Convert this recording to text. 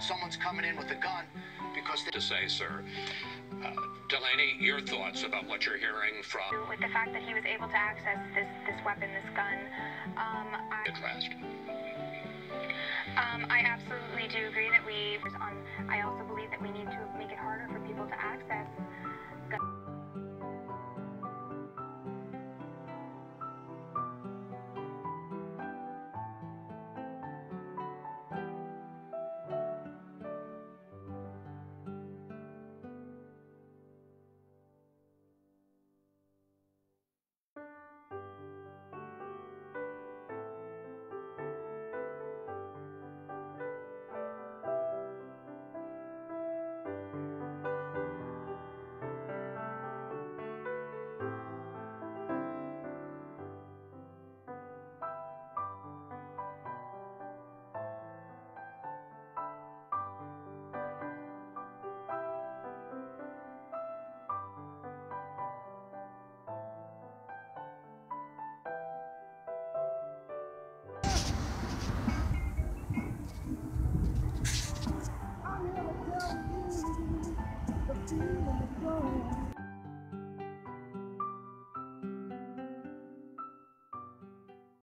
someone's coming in with a gun because they... To say, sir. Delaney, your thoughts about what you're hearing from... With the fact that he was able to access this weapon, this gun, Addressed. I absolutely do agree that I also believe that we need to make it harder for people to access guns.